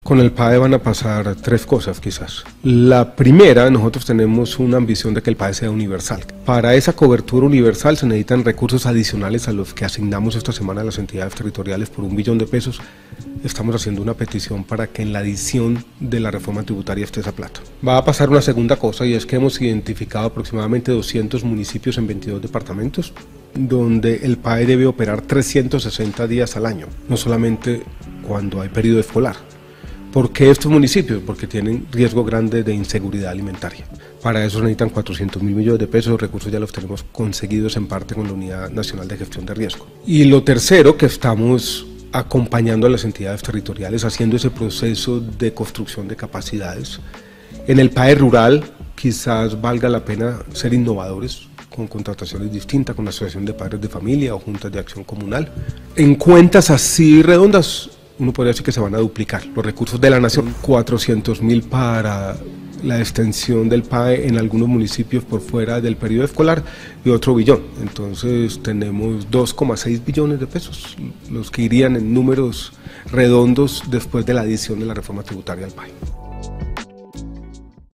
Con el PAE van a pasar tres cosas quizás. La primera, nosotros tenemos una ambición de que el PAE sea universal. Para esa cobertura universal se necesitan recursos adicionales a los que asignamos esta semana a las entidades territoriales por 1 billón de pesos. Estamos haciendo una petición para que en la adición de la reforma tributaria esté esa plata. Va a pasar una segunda cosa, y es que hemos identificado aproximadamente 200 municipios en 22 departamentos donde el PAE debe operar 360 días al año, no solamente cuando hay periodo escolar. ¿Por qué estos municipios? Porque tienen riesgo grande de inseguridad alimentaria. Para eso necesitan 400.000 millones de pesos, los recursos ya los tenemos conseguidos en parte con la Unidad Nacional de Gestión de Riesgo. Y lo tercero, que estamos acompañando a las entidades territoriales, haciendo ese proceso de construcción de capacidades. En el PAE rural quizás valga la pena ser innovadores, con contrataciones distintas, con la Asociación de Padres de Familia o Juntas de Acción Comunal. En cuentas así redondas, uno podría decir que se van a duplicar los recursos de la nación, 400.000 para la extensión del PAE en algunos municipios por fuera del periodo escolar y otro billón. Entonces tenemos 2,6 billones de pesos, los que irían en números redondos después de la adición de la reforma tributaria al PAE.